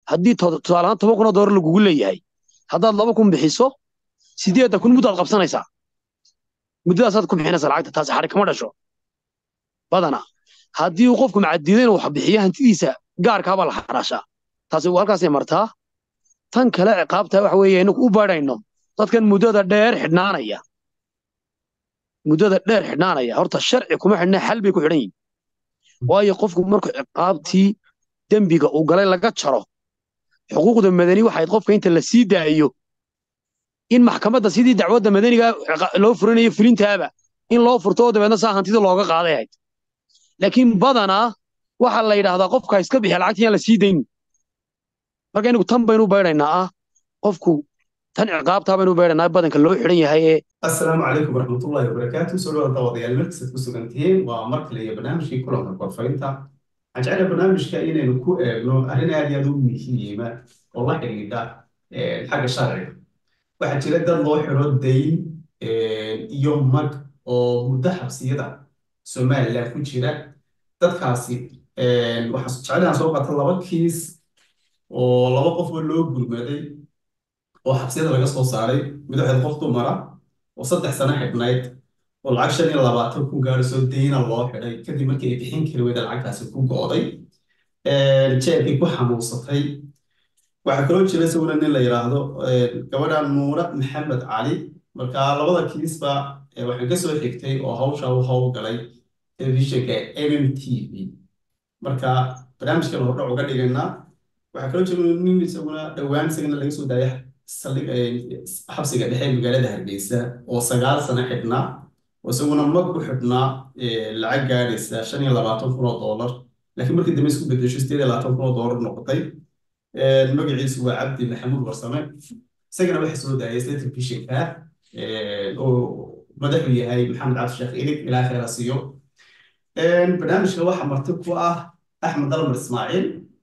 haddii tusaale ahaan 10,000 doolar lagugu leeyahay haddaad 2,000 bixiso 8,000 muddaad qabsanaysaa muddadaasaad ku bixinaysaa lacagta taasi xadhi kama dhasho badana haddii uu qofku macadiido inuu wax bixiyo hantidiisa gaarkaabaa la xaraashaa taasi halkaasay martaa tan kale ciqaabta waxa weeye inagu u baadhayno dadkan muddada dheer xidhnaanaya horta sharci kuma xidhna xal bay ku xidhan yihiin waayo qofku markuu ciqaabtii dembiga uu galay laga jaro xuquuqda madani waxayd qofka inta la sii daayo in maxkamadda sidii dacwadda madaniga loo furinayo fulintaaba in loo furto oo dabeedna saa hantida looga qaaday ahayd laakiin badanaa waxaa la yidhaahdaa qofka iska bixiya lacagta yaan la sii daynin marka inagu tan baynu baydhaynaa qofku tan ciqaabtaa baynu baydhaynaa badanka loo xidhan yahay السلام عليكم ورحمة الله وبركاته. سؤال الضوضي المركز كسوغنتين ومركلي برنامج كلهم كورفينتا. أجعل برنامج كأنه نكو إنه أهلنا اليوم مهمة والله اللي ده الحاجة الشرعية. واحد جلد الله حرود دين يوم مك أو مدحب سيدا سمال لا كوتشيرا تدخاسي وحصل عليها سوق طلبات كيس والله وقف اللوج بالمدي وحبسيدا لقصة صاري بدو حد قفته مرة وصدح سنة حبنايت والعشرة اللي بعتهم كون جالسوا دين الله حري كذي مركي بحين كرويد العكاس كون قاضي الشيء بيكون حموصتي وحكلوا شيء سووا لنا اللي يراهدوا كمان نورة محمد علي مركا لبضة كيس با وحكسوا حكتي وهاوش أو هاو قلي تلفزيون MMTV مركا برنامج كانوا هرب وقاعد يجينا وحكلوا شيء من يسوونا دوام سجن اللي يسوي دايح سلك حبسي قاعد يحب مقالة هربيسة وسجال سنة حدنا وسوونا مقبو حدنا العقد جالس عشان يلا بعطهم $100 لكن مركز دمشق بديش يستير لا $100 نقطتين المقعيس هو عبد محمود ورسامة سجن بحسوا ده يسلت في شيكها ومدحوا هاي محمد عبد الشيخ إليك إلى آخر سيو البرنامج هو حمرتك أحمد ضرب إسماعيل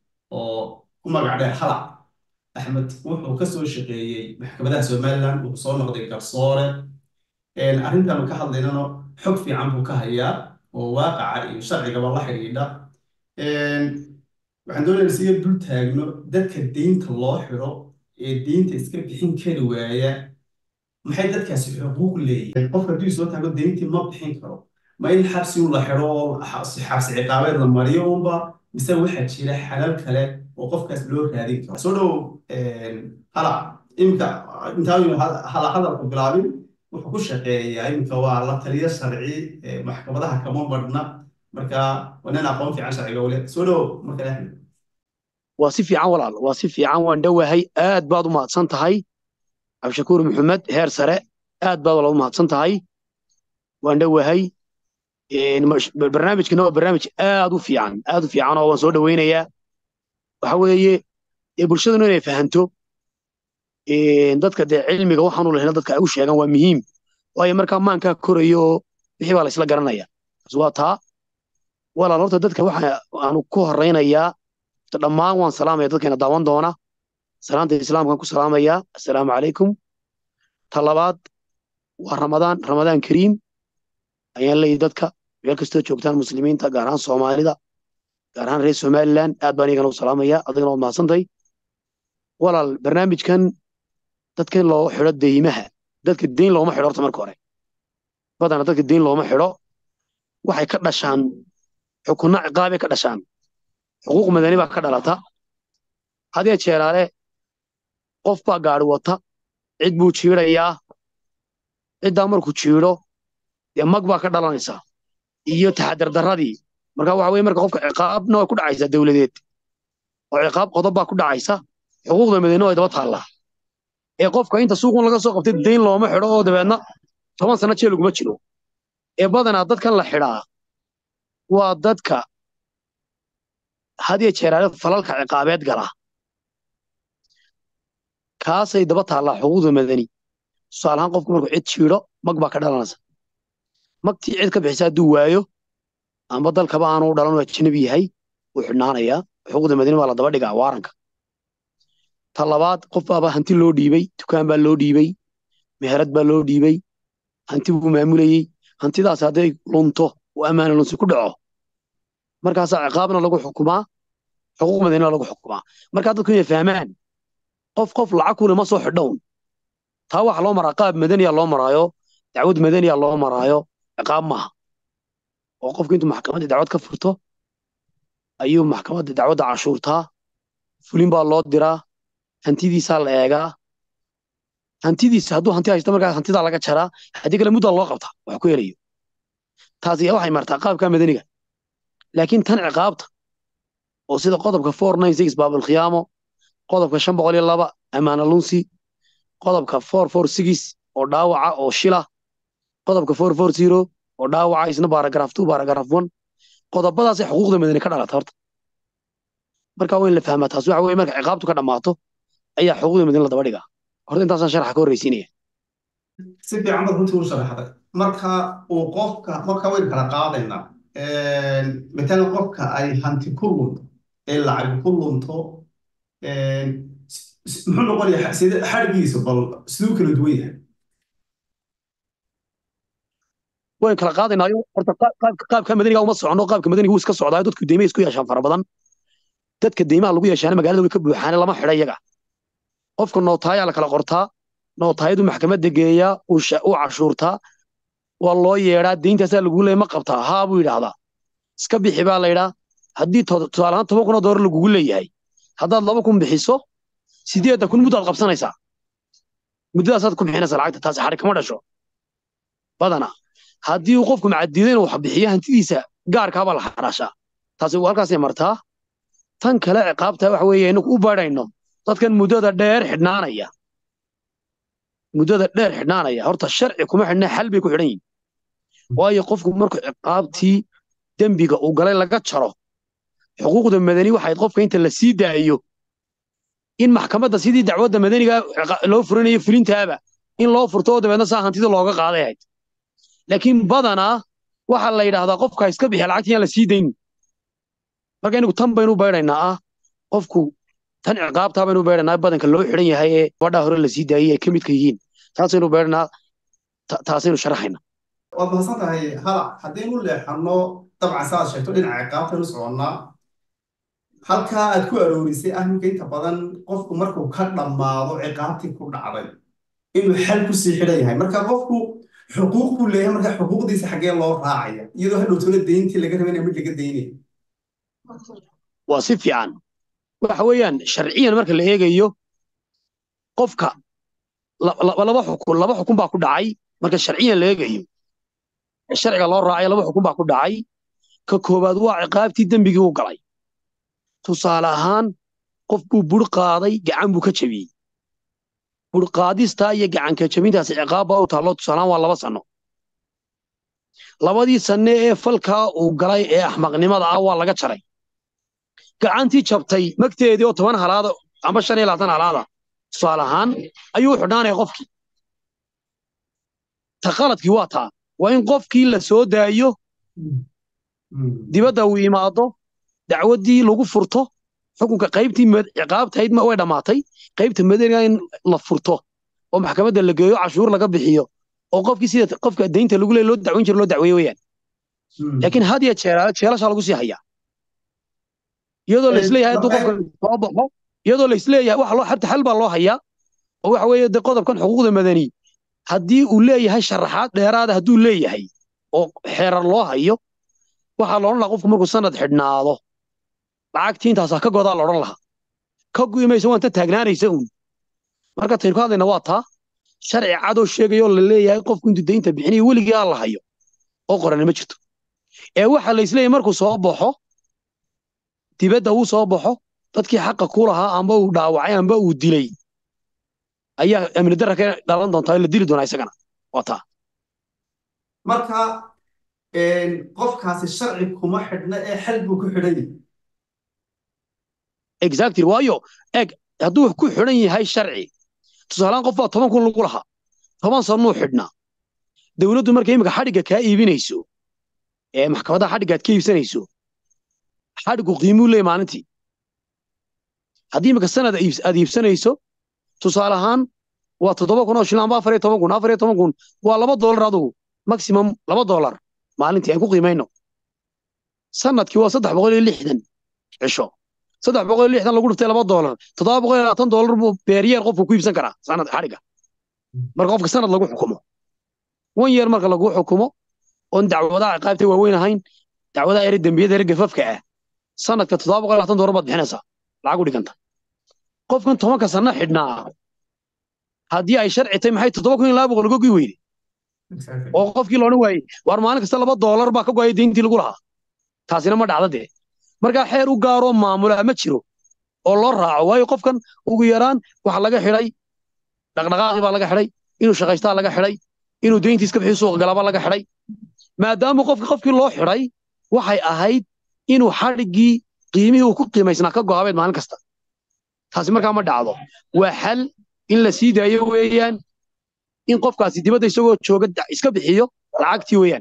وما قاعد حلق أحمد wuxuu ka soo shaqeeyay maxkamadaha Soomaaliland uu soo noqday garsoore arrintan ka hadlaynano xog fiican buu ka hayaa oo waaqaca iyo sharciga la xiriira waxaan doonayaa si ay dul taagno dadka deynta loo xiro ee deynta iska bixin kari waaya maxay dadkaasi xuquuq leeyihiin qofka haddii soo taago deyntii ma bixin karo ma in xabsi uu la xiro xabsi ciqaabeed la mariyo unba mise waxaa jira xalal kale oo qofkaas loo raadin karo soo dhow hala imka intaanu hala hadalku bilaabin wuxuu ku shaqeeyaa imka waa la taliya sharci maxkamadaha kama marna marka wanaan aqoon fiican sharciga wale soo dhow marka Axmed waa si fiican walaal waa si fiican waan dhawahay aad baad u mahadsan tahay Abshakuur Maxamed heer sare aad baad walaal u mahadsan tahay waan dhawahay barnaamijkana waa barnaamij aad u fiican oo waan soo dhaweynayaa waxa weeye bulshaduna inay fahanto dadka cilmiga waxaan u leeyahay dadka ay u sheegan waa muhiim waayo marka maanka korayo wixii baa la isla garanaya waa taa walaal horta dadka waxa aanu ku horeynayaa dhammaan waan salaamaya dadkeena daawan doona salaanta islaamka ku salaamaya assalaamu calaykum talabaad waa ramadaan kariim ayaan leeyahay dadka meel kastoo joogtaan muslimiinta gaar ahaan Soomaalida gaar ahaan reer Somaliland aad baan igana u salaamaya adigana waad mahadsantahay walaal barnaamijkan dadkan loo xiro deymaha dadka deyn looma xiro horta marka hore badana dadka deyn looma xiro waxay ka dhashaan xukunna ciqaabe ka dhashaan xuquuq madani baa ka dhalata hadii jeeraale qof baa gaari wata cid buu jiirayaa ciddaa markuu jiiro dee mag baa ka dhalanaysa iyo taxadar darradii marka waxa weeye marka qofka ciqaabna way ku dhacaysaa dawladeed oo ciqaab qodob baa ku dhacaysa xuquuqda madani oo daba taala ee qofka inta suuqun laga soo qabtay deyn looma xiro oo dabeedna 10 sano jeel uguma jiro ee badanaa dadkan la xiraa waa dadka hadii jeeraale falalka ciqaabeed gala kaasay daba taala xuquuqda madani su'aalahan qofku markuu cid jiiro mag baa ka dhalanaysa magtii cid ka bixisa hadduu waayo ama dalkaba aanu dhalan oo ajnabi yahay wuu xidhnaanayaa xuquuqda madani waa la daba dhigaa waaranka talabaad qof baa hanti loo dhiibay dukaan baa loo dhiibay meherad baa loo dhiibay hanti buu maamulayay hantidaas hadday lunto oo ammaano lunsi ku dhaco markaasaa ciqaabna lagu xukumaa xuquuq madani lagu xukumaa marka dadku inay fahmaan qof lacag kule ma soo xidhown taa waxa loo maraa qaab madaniya loo maraayo dacwad madaniya loo maraayo ciqaab maaha oo qofku intuu maxkamadda dacwad ka furto ayuu maxkamadda dacwadda cashuurtaa fulin baa loo diraa hantidiisaa la eegaa hantidiisa hadduu hanti haysto markaa hantidaa laga jaraa haddii kale muddaa loo qabtaa wax ku helayo taasi waxay martaa qaabka madaniga laakiin tan ciqaabta oo sida qodobka 496 baabulkhiyaamo qodobka 502 amaana lunsi qodobka 446 oo dhaawaca oo shila qodobka 440 oo dhaawaca isna baaragraaf 2 baaragraaf 1 qodobadaas ay xuquuqda madani ka dhalata horta marka waa in la fahmaa taas waxa weeye marka ciqaabtu ka dhammaato ayaa xuquuqda madani la daba dhigaa horta intaasaan sharaxa ka horreysiinaya si fiican baad runtii u sharaxday marka uu qofka marka waynu kala qaadaynaa matalan qofka ay hanti ku lunto ee lacag ku lunto muxuu noqonayaa sida xadhigiisa bal siduu kala duwan yahay wayn kala qaadaynaayo horta qaabka madaniga uma socono qaabka madaniga wuu iska socdaa dadku deymaha isku yeeshaan fara badan dadka deymaha lagu yeeshaana magaalada way ka buuxaane lama xidha iyaga qofka nootaayaa la kala qortaa nootaayadu maxkamadda geeyaa u cashuurtaa waa loo yeedhaa deyntaasaa lagu leeyahay ma qabtaa haa buu yidhaahdaa iska bixi baa la yidhaa haddii tusaale ahaan $10,000 lagugu leeyahay haddaad 2,000 bixiso 8,000 muddaad qabsanaysaa muddadaasaad ku bixinaysaa lacagta taasi xadhi kama dhasho badana haddii uu qofku macadiido inuu wax bixiyo hantidiisa gaarkaabaa la xaraashaa taasi halkaasay martaa tan kale ciqaabta waxa weeye inagu u baadhayno dadkan muddada dheer xidhnaanaya horta sharci kuma xidhna xal bay ku xidhan yihin waayo qofku markuu ciqaabtii dembiga uu galay laga jaro xuquuqda madani waxayd qofka inta la sii daayo in maxkamadda sidii dacwadda madaniga loo furinayo fulintaaba in loo furto oo dabeedna saa hantida looga qaaday ahayd laakiin badanaa waxaa la yidhaahdaa qofka iska bixiya lacagta yaan la sii daynin marka inagu tan baynu baydhaynaa qofku tan ciqaabtaa baynu baydhaynaa badanka loo xidhan yahay ee gabadhaa hore la sii daayey ay ka midka yihiin taasaynu baydhanaa taasaynu sharaxaynaa waad mahadsan tahay halac haddaynu leexanno dabcan saaad sheegto dhinaca ciqaabtaynu soconnaa halkaa aad ku aroorisay ahminka inta badan qofku markuu ka dhammaado ciqaabtii ku dhacday inuu xal kusii xidhan yahay marka qofku xuquuq buu leeyahay marka xuquuqdiisa xaggee loo raacaya iyadoo hadhowtona deyntii laga rabayna mid laga daynaya waa si fiican waxa weeyaan sharciyan marka la eegayo qofka laba xukun baa ku dhacay marka sharciyan la eegayo sharciga loo raacay 2 xukun baa ku dhacay ka koobaad waa ciqaabtii dembigii uu galay tusaale ahaan qof buu bur qaaday gacan buu ka jabiyey bur qaadista iyo gacan ka jabintaasi ciqaab baa u taalo tusaale ahaan waa 2 sano labadii sano ee falkaa uu galay ee axmaqnimada waa laga jaray gacantii jabtay magteedii oo 10 halaada ama 25 halaada tusaale ahaan ayuu xidhaanaya qofkii ta qaladkii waa taa waa in qofkii la soo daayo dibadda uu imaado dacwaddii lagu furto xukunka qaybtii ciqaabtayd way dhammaatay qaybta madaniga in la furto oo maxkamadda la geeyo cashuur laga bixiyo oo qofkii sida qofka deynta lagu leeyahay loo dacweyn jiro loo dacweeyo weeyaan laakiin had iyo jeer jeelasha lagu sii hayaa iyadoo la isleeyahay hadduu qofka soo baxo iyadoo la isleeyahay waxa loo xabta xal baa loo hayaa oo waxa weeye de qodobkan xuquuqda madani haddii uu leeyahay sharaxaad dheeraada hadduu leeyahay oo xeerar loo hayo waxaa la odhan lahaa qofku markuu sanad xidhnaado lacagtii intaasaa ka godaa la odhan lahaa ka gu'i mayso waanta taagnaanaysa uun marka taynu ka hadlayna waa taa sharci cadoo sheegayoo la leeyahay qofku intuu deynta bixinayo weligii aan la hayo oo qorani ma jirto ee waxa la isleeyahay markuu soo baxo dibadda uu soo baxo dadkii xaqa ku lahaa amba uu dhaawacay amba uu dilay ayaa amni darra ka dhalan doontaa la dili doonaa isagana waa taa marka qofkaasi sharci kuma xidhna ee xal buu ku xidhan yahay exactly waayo eeg hadduu ku xidhan yahay sharci tusaalaan qof baa 10 kun lagu lahaa 10 sanuu xidhnaa dawladdu markay imika xadhigga kaa iibinayso ee maxkamadda xadhiggaad ka iibsanayso xadhiggu qiimuu leeyahay maalintii haddii imika sanad aad iibsanayso tusaale ahaan waa 7 kun oo shilin amba 14 kun waa $2 adugu maximum $2 maalintii aan ku qiimayno sanadkii waa 360 cisho 360 lagu dhuftay $2 $720 buu beeriyeer qofku ku iibsan karaa sanad xariga marka qofka sanad lagu xukumo 1 year marka lagu xukumo on dacwadaha ciqaabta waaweyn ahayn dacwadaha eri dambiyada eri gafafka ah sanadka $720 baad bixinaysaa lacag u dhiganta qofkan 10 sano xidhnaa haddii ay sharci tahay maxay 7,200 uga goy weyday oo qofkii loo waayay war maalin kasta $2 baa ka go'ay deyntii lagu lahaa taasina ma dhacdo dee marka xeer u gaaro maamula ma jiro oo loo raaco waayo qofkan ugu yaraan waxa laga xidhay dhaqdhaqaaqii baa laga xidhay inuu shaqaystaa laga xidhay inuu deyntiis ka bixiyo suuq galaba laga xidhay maadaama qofkii loo xidhay waxay ahayd inuu xadhigii qiimihii uu ku qiimaysnaa ka go'aabeed maalin kasta taasi markaa ma dhacdo waa xal in la sii daayo weeyaan in qofkaasi dibadda isagoo jooga iska bixiyo lacagtii weeyaan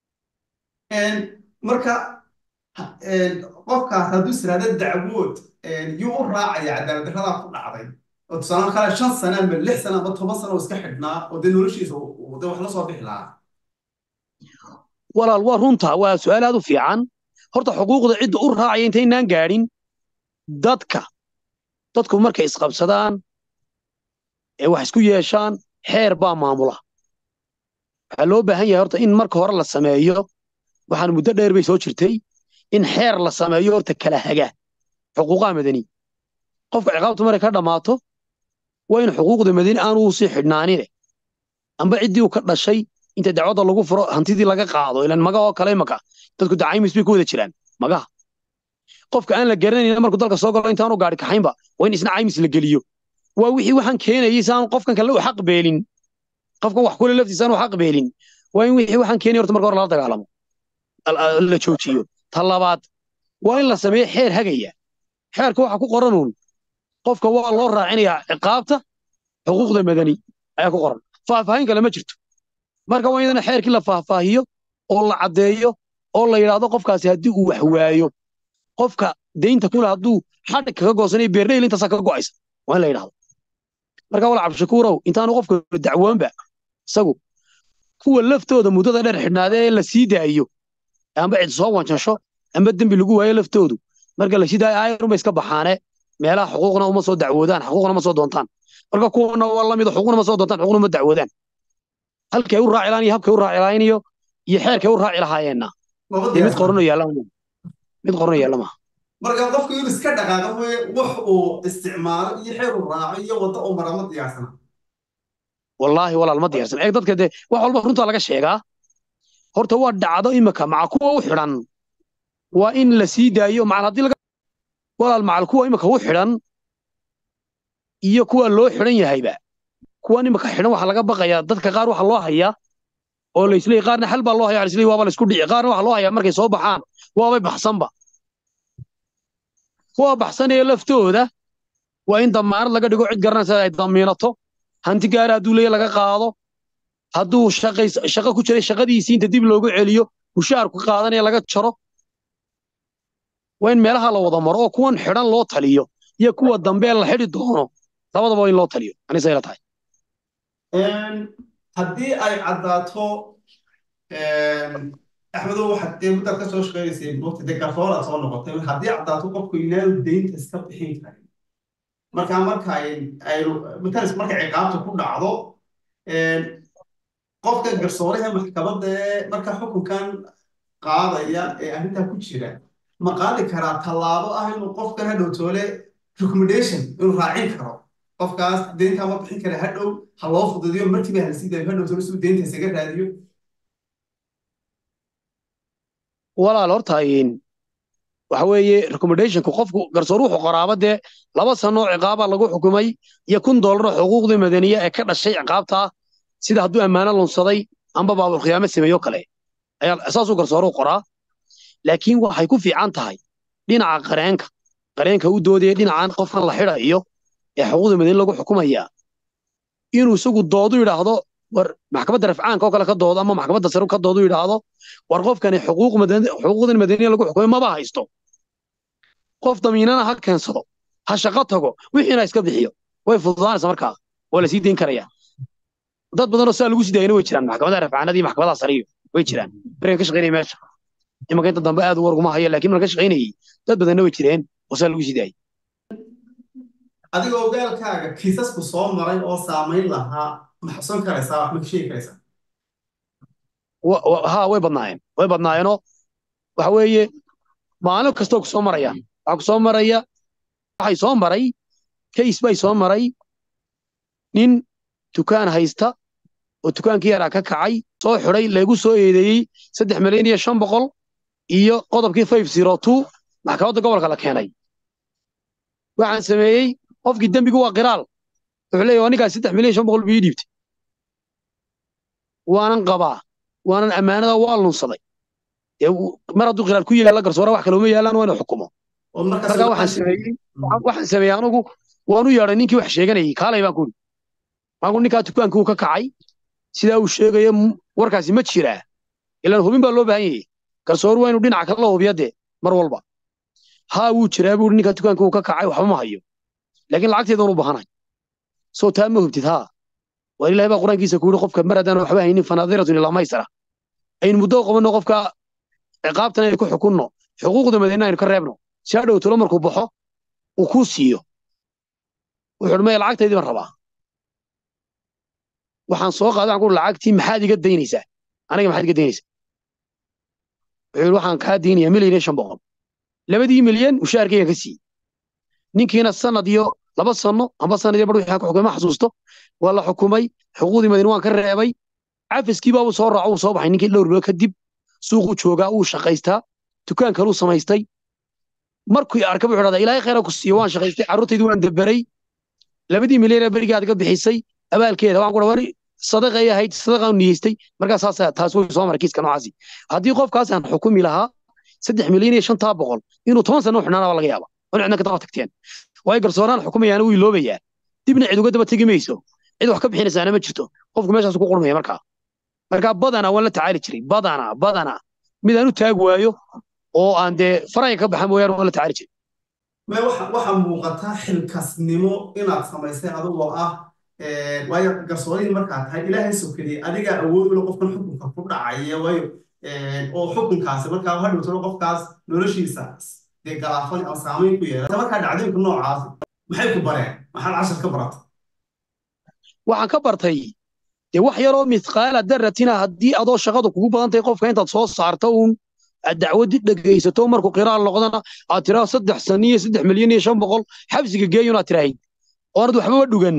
marka qofkaas hadduu siraado dacwood yuu u raacaya cadaalad darrada ku dhacday oo tusaale kale 5 sano ama 6 sano ama 10 sano iska xidhnaa oo dee noloshiisa wax la soo bixi lahaa walaal waa runta waa su'aal aad u fiican horta xuquuqda cidda u raacaya intaynaan gaadhin dadku markay isqabsadaan ee wax isku yeeshaan xeer baa maamula waxaa loo baahan yahay horta in marka hore la sameeyo waxaan muddo dheer bay soo jirtay in xeer la sameeyo horta kala haga xuquuqaha madani qofka ciqaabtu markay ka dhammaato waa in xuquuqda madani aanu sii xidhnaanine amba ciddii uu ka dhashay inta dacwadda lagu furo hantidii laga qaado ilaan maga oo kale imaka dadku dacaymis bay ku wada jiraan magaha qofka aan la garanaynin markuu dalka soo galo intaanu gaari kaxaynba waa in isna caymis la geliyo waa wixii waxaan keenayay saan qofkan kale u xaq beelin qofka wax kule laftiisa aan u xaq beelin waa in wixii waxaan keenay horta marka hore lala dagaalamo la joojiyo ta labaad waa in la sameeyo xeer hagaya xeerka waxa ku qoranuun qofka waa loo raacinayaa ciqaabta xuquuqda madani ayaa ku qoran faahfaahin kale ma jirto marka waa in xeerkii la faahfaahiyo oo la caddeeyo oo la yidhaahdo qofkaasi haddii uu wax waayo qofka deynta kule hadduu xadhig kaga goosanayo beerdheyl intaasaa kaga go'aysa waa in la yidhaahdo marka walaal cabdishakuurow intaanu qofka dacwoonba isagu kuwa laftooda muddada dheer xidhnaadee la sii daayo amba cid soo wanjasho amba dembi lagu waayo laftoodu marka la sii daayo aayarunba iska baxaane meelaha xuquuqna uma soo dacwoodaan xuquuqna ma soo doontaan marka kuwana waa la mid xuquuqna ma soo doontaan xuquuqna ma dacwoodaan halkay u raaci lahayn iyo habkay u raaci lahayn iyo xeerkay u raaci lahaayeenna mid qorano yaalla maaha marka qofku inuu iska dhaqaaqo way wax uu isticmaalo iyo xeer uu raaco iyo waddo uu mara ma diyaarsana wallaahi walaal ma diyaarsan eeg dadka dee wax walba runta laga sheegaa horta waa dhacdo imika maca kuwa u xidhan waa in la sii daayo macal haddii walaal macal kuwa imika u xidhan iyo kuwa loo xidhan yahayba kuwan imika xidhan waxa laga baqayaa dadka qaar waxa loo hayaa oo la isleeyahay qaarna xal baa loo hayaa la isleeyahay waaba la isku dhici qaarna waxa loo hayaa markay soo baxaan waabay baxsanba kuwa baxsanaya laftooda waa in damaanad laga dhigo cid garanaysa ay damiinato hanti gaara hadduu leeyahay laga qaado hadduu shaqo ku jiray shaqadiisii inta dib loogu celiyo mushaharku qaadanaya laga jaro waa in meelaha la wada maro oo kuwan xidhan loo taliyo iyo kuwa dambe la xidhi doono labadaba waa in loo taliyo anisa ila tahay haddii ay caddaato axmedow waxaad dee muddaad ka soo shaqaynaysay waqti dee garsoor aad soo noqotay haddii caddaato qofku inaanu deynta iska bixin karin markaa markay ciqaabta ku dhacdo qofka garsooraha maxkamadda ee marka xukunkan qaadaya ee arrintaa ku jira ma qaadi karaa tallaabo ah inuu qofkan hadhow toole recommendation inuu raacin karo qofkaas deyntaa ma bixin kara hadhow ha loo fududiyo markiiba hala sii daayo hadhow toole siduu deynta isaga raadiyo walaal horta waxa weeye recommendationku qofku garsoor wuxuu qoraaba dee 2 sano ciqaaba lagu xukumay iyo $1,000 xuquuqda madaniya ee ka dhashay ciqaabta sida hadduu ammaano lunsaday amba baabul khiyaamo sameeyo kale ayaa asaasuu garsooruhu qoraa laakiin waxay ku fiican tahay dhinaca qareenka u doodaya dhinacan qofkan la xidhayo ee xuquuqda madani lagu xukumaya inuu isagu doodu yidhaahdo war maxkamadda rafcaanka oo kale ka doodo ama maxkamadda sare ka doodu yidhaahdo war qofkani xuquuqdan madaniya lagu xukumay maba haysto qof damiinana ha keensado ha shaqo tago wixiina iska bixiyo way fududaanaysa markaa waa la sii dayn karaya dad badanoo saa lagu sii daayana way jiraan maxkamadaha rafcaanada iyo maxkamadaha sariyo way jiraan berigan ka shaqaynaya meesha imanka inta dambe aad u warguma haya laakiin marka ka shaqaynayay dad badanna way jireen وصل لو سيداي adigoo gaalkaaga kiisasku soo maray oo saamayn lahaa ma xasuun karaysaa wax ma sheegi karaysaa ها way badnaayeen waxa weeye maalin kasta ku soo maraya waxa ku soo maraya waxay soo maray case bay soo maray nin dukaan haysta oo dukaankii yaraa ka kacay soo xiray lagu soo eedeeyay 3 milyan iyo 500 iyo qodobkii 502 maxkamadda gobolka la keenay waxaan sameeyay qofkii dambigu waa qiraal wuxuu leeyahay aniga 3 milyan 500 bii dhiibtay waanan qabaa waanan amaanada waa lunsaday mar hadduu qiraal ku yaala garsoore wax kale uma yaalaan waa inuu xukumo oo marka waxaan sameeyay anigu waan u yeedhay ninkii wax sheeganayay kaalay baan ku yidhi maagu ninkaa dukaankii uu ka kacay sidaa uu sheegayo warkaasi ma jiraa ilaan hubin baa loo baahan yahay garsoor waa inuu dhinaca kale la hubiya dee mar walba haa wuu jiraa buu ninkaa dukaankii uu ka kacay waxba ma hayo laakiin lacagteedan u baahanahay soo taa ma hubtid haa waa ilaahay baa qur-aankiisa ku yidhi qofka mar haddaan waxba haynin fanaadiratun ilaa maysara aynu muddo qabanno qofka ciqaabtan aynu ku xukunno xuquuqda madaynaa aynu ka reebno si hadhow tulo markuu baxo uu kuu siiyo wuxuu dhamay lacagtaydii baan rabaa waxaan soo qaaday waxaan ku lacagtii maxaad iga daynaysaa aniga maxaad iga daynaysaa wuxuu yidhi waxaan kaa daynayaa 1,500,000 2 milyan mushaharkaygan ka siiyey ninkiina sanad iyo 2 sano amba sanad iyo bar wixii ku xukumay ma xasuusto waa la xukumay xuquuqdii madina waan ka reebay cafiskii baa uu soo raaco uu soo baxay ninkii dhowr bilood kadib suuqu joogaa uu shaqaystaa dukaan kale uu samaystay markuu arkay wuxuu dhahdaa ilaahay khayr ku siiyo waan shaqaystay carruurtaydu waan dabaray 2 milyan ee berigaad ka bixisay abaalkeeda waan ku dhawaani sadaqa ay ahayd sadaqaan niyeystay markaas taas way soo maray kiiska noocaasi haddii qofkaas aan xukumi lahaa 3 milyan iyo 500 inuu 10 sano xinaana laga yaaba oo cidna ka daba tagteen way garsooraan xukumayaan uu iloobayaa dibna cid uga daba tagi mayso cid wax ka bixinaysaana ma jirto qofku meeshaas ku qurmaya marka badana waan la tacaali jiray badana mid aan u taag waayo oo aan dee faraya ka baxan mooyaan waan la tacaali jiray waxa muuqata xilkasnimo inaad samaysay adigoo ah waayo garsoorihii markaad tahay ilaahay sokeliyey adigaa awood u leh qofkan xukunka ku dhacaya waayo oo xukunkaasi markaa hadhow tiro qofkaas noloshiisa dee galaafan ama saamayn ku yeelata markaa dhacdooyinka noocaas maxay ku bareen maxaad cashar ka baratay waxaan ka bartay dee wax yaroo mithqaala daratina haddii adoo shaqadu kugu badan tahay qofka intaad soo saarto uun aad dacwadi dhegaysato markuu qiraal noqdana aad tiraa 3 sano iyo 3 milyan iyo 500 xabsiga geeyo inaad tiraahid oonad waxbaba dhugan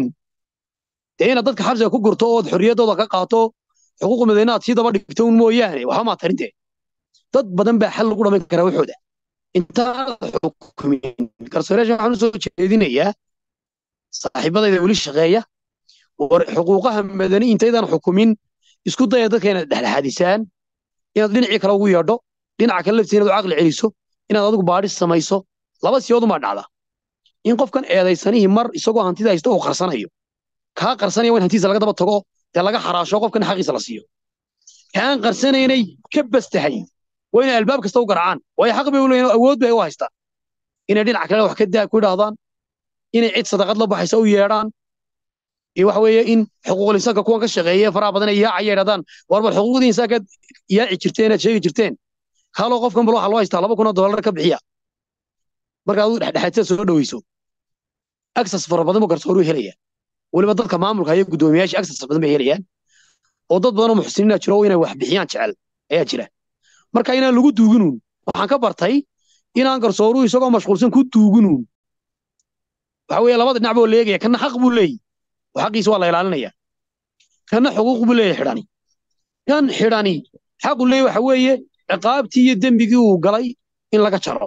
dee inaad dadka xabsiga ku gurto ood xorriyaddooda ka qaato xuquuq madaynaa aad sii daba dhigto un mooyaane waxba maa tarinte dad badan baa xal lagu dhamayn karaa waxooda intaad xukumin garsooreyaasha waxaan u soo jeedinayaa saaxiibadayda weli shaqeeya xuquuqaha madani intaydaan xukumin isku daya dadka inaad dhexdhexaadisaan inaad dhinacii kale ugu yeedho dhinaca kale laftiisa inaad u caqli celiso inaad adigu baadhis samayso laba siyood uma dhacda in qofkan eedaysanihii mar isagoo hantida haysto uu qarsanayo kaa qarsanaya waa in hantiisa laga daba tago dee laga xaraasho qofkan xaqiisa la siiyo kaan qarsanaynay ka bastahay waa inay albaab kasta u garacaan waayo xaq bay u leeyihin awood bay u haystaan inay dhinaca kale wax ka daa ku idhaahdaan inay cid sadaqad la baxaysa u yeedhaan iyo waxa weeye in xuquuqul insaanka kuwan ka shaqeeya faraha badan ay yaacaya yidhahdaan war bal xuquuqdii insaankaad yaaci jirteen aad sheegi jirteen kaaloo qofkan bal waxaa loo haystaa $2,000 ka bixiya marka aduu dhexdhexaadsa soo dhoweyso access fara badan buu garsooruhu helaya weliba dadka maamulka iyo guddoomiyaasha access badan bay helayaan oo dad badan oo muxsiniina jiro inay wax bixiyaan jecel ayaa jira marka inaan lagu duuginuun waxaan ka bartay inaan garsooruhu isagoo mashquulsan ku duuginuun waxa weeye labada dhinac buu leegaya kana xaq buu leeyahay وحقيس والله يلالنيا كان حقوق بليه حراني كان حراني حق ليه وحويه عقابتي دنبغي uu galay in laga jaro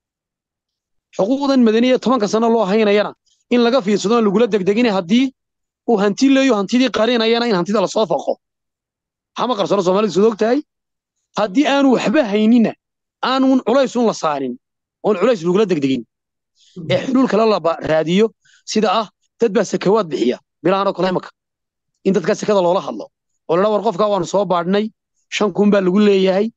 xuquuqdan madaniya 10 sano loo haynayana in laga fiirsado lagu la degdegin hadii uu hanti leeyo hantidii qarinayana in hantida la soo faqo xama qarsano Soomaalidu soo ogtahay hadii aanu waxba haynina aanu culays la saarin oo culays lagu la degdegin ee xulul kala la raadiyo sida ah dad baa sakawaad bixiya bilaano kale imaka in dadka sakada loola hadlo oo la war qofka waan soo baadhnay 5,000 baa lagu leeyahay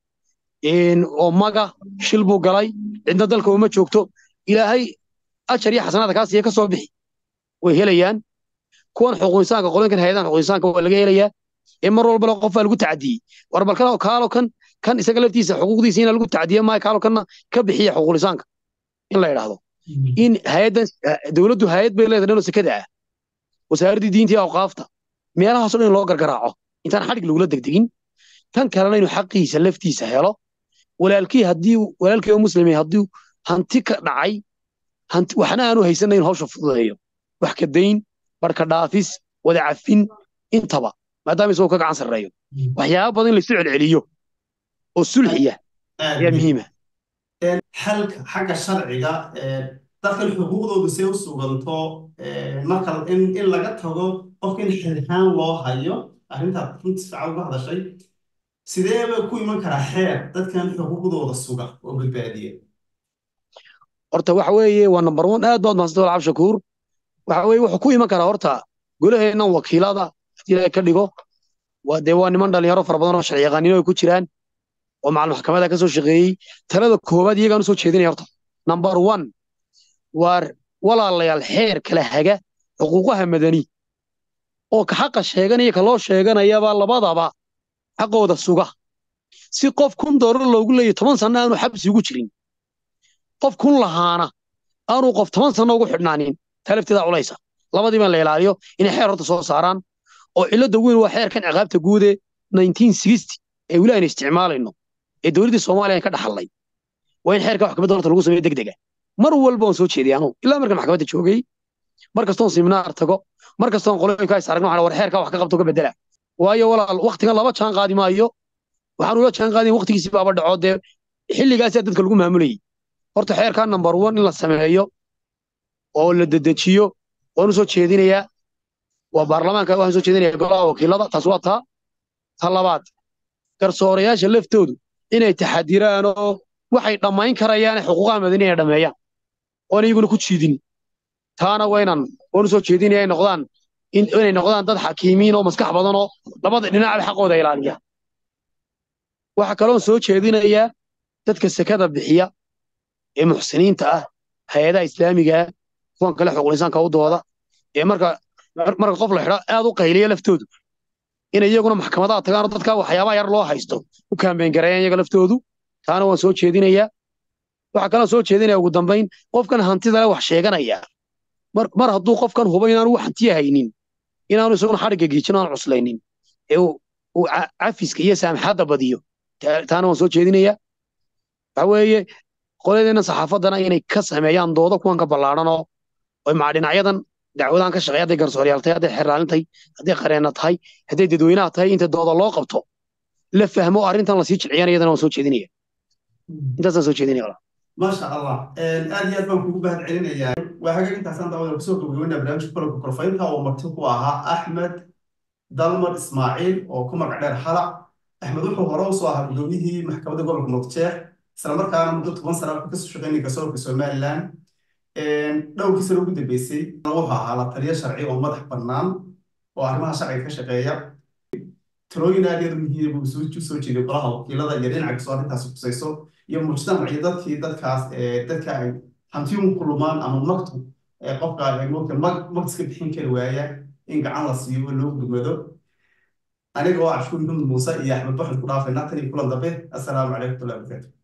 oo maga shil buu galay cidna dalka uma joogto ilaahay ajar iyo xasanaad kaas ka soo bixi way helayaan kuwan xuquuq insaanka qolankan hay'adaha xuquuq insaanka waa laga helayaa in mar walba qof lagu tacadiyay war bal kaalo kan isaga laftiisa xuquuqdiisa in lagu tacadiyo ma kaalo kana ka bixiya xuquuq insaanka in la yiraahdo in hay'adan dawladdu hay'ad bay leedahay inuu sekada ah wasaaradii diinta iyo awqaafta meelahaas oo dhan loo gargaraaco intaan xadhig lagula degdegin tan kalena inuu xaqiisa laftiisa helo walaalkii oo muslimay haddii hanti ka dhacay waxna aanu haysanayn hawsha fududeeyo wax ka dayn barka dhaafis wada cafin intaba maadaama isagoo ka gacan sarreeyo waxyaaba badan in la isu celceliyo oo sulxiya ayaa muhiima xalka xagga sharciga dadkan xuquuqdoodu see u suganto marka in laga tago qofka in xilhaan loo hayo arrintaad runtii fiican uga hadashay sidee bay ku iman karaa xeer dadkan xuquuqdooda suga oo badbaadiya horta waxa weeye waa number one aad baad mahadsantahay walaal Cabdishakuur waxa weeye wuxuu ku iman karaa horta golaheennan wakiilada haddii ilaahay ka dhigo waa niman dhalinyaro fara badan oo sharci yaqaaniin ay ku jiraan oo macal maxkamada ka soo shaqeeyey talada koowaad iyagaan u soo jeedinaya horta number one waa walaalayaal xeer kala haga xuquuqaha madani oo ka xaqa sheeganaya ka loo sheeganayaba labadaba xaqooda suga si qof $1 loogu leeyahay 10 sano aanu xabsi ugu jirin qof kun lahaana aanu qof 10 sano ugu xidhnaanin talafteeda culaysa labadiiba la ilaaliyo inay xeer horta soo saaraan oo cilada weyn waa xeerkan ciqaabta guud ee 1960 ee weli aynu isticmaalayno ee dowladda Soomaaliya ka dhaxalay waa in xeerka wax ka beddelto lagu sameeyo degdeg ah mar walba oo soo jeediyay anu ilaa markan maxkamadda joogay markastoon seminar tago markastoon qolooyinka ay saaragno waxa war xeerka wax ka qabto ka bedela waayo walaal waqtigan laba jaan qaadi maayo waxaan ula jaan qaadin waqtigiisa baaba dhaco dee xilligaas dadka lagu maamulayay horta xeerka number 1 in la sameeyo oo la dedejiyo oo soo jeedinaya waa baarlamaanka waxaan soo jeedinaya golaha wakiilada taas waa ta labaad garsoorayaasha laftoodu inay taxadiraan oo waxay dhamayn karayaan xuquuqaha madaniga dhameeyaan oo iyaguna ku jiidin taana waynan soo jeedinaya inay noqdaan dad xakiimiin oo maskax badan oo labada dhinac xaqooda ilaaliya waxa kale oo soo jeedinaya dadka sekada bixiya ee muxsiniinta ah hay'adaha islaamiga kuwan kale xuquuq insaanka u dooda ee marka qof la xidho aad u qayliya laftoodu in iyaguna maxkamadaha tagaan oo dadka waxyaabaha yar loo haysto u kaambeyn gareeyaan iyaga laftoodu taana waan soo jeedinaya waxa kale oo soo jeedinaya ugu dambeyn qofkan hantida wax sheeganaya mar hadduu qofkan hubo inaanu wax hantiya haynin inaanu isaguna xadhigga giijin aan cuslaynin ee uu cafiska iyo saamaxadda badiyo taana waan soo jeedinaya waxa weeye qoladeenna saxaafaddana inay ka sameeyaan doodo kuwan ka ballaadhan oo maca dhinacyadan dacwadahan ka shaqeeya hadday garsoorayaal tahay hadday xerraalintahay hadday qareenna tahay hadday dadweynaha tahay inta dooda loo qabto la fahmo arrintan lasii jilciyana iyadana waan soo jeedinaya intaasaan soo jeedinaya maasha allah aad iyo aad baan kugu mahad celinayaa waa hagaag intaasaan daawada kusoo gabagabeynaa barnaamijka kulanka korfaynta oo marti ku ahaa axmed dalmar ismaaciil oo ku magac dheer xalac axmed wuxuu hore usoo ahaa gudoomiyihii maxkamadda gobolka muqdisheekh isla markaana muddo 10 sano kasoo shaqeynaya garsoorka somaliland dhowrkii sano ugu dambeysay wuxuu ahaa la taliya sharci oo madax bannaan oo arrimaha sharciga ka shaqeeya talooyin aad iyo aad muhiim buu soo jeeday golaha wakiilada iyo dhinaca kasoo arrintaasi kusayso iyo mujtamac iyo dadkaas dadka ay hantiyuun ku lumaan ama magtu qofka magtiska bixin kari waaya in gacan la siiyo oo loo gudmado aniga oo Cabdishakuur Maxamed Muuse iyo Axmed waxaan ku dhaafay tan iyo kulan dambe assalaamu calaykum wa rahmatullahi wa barakatuh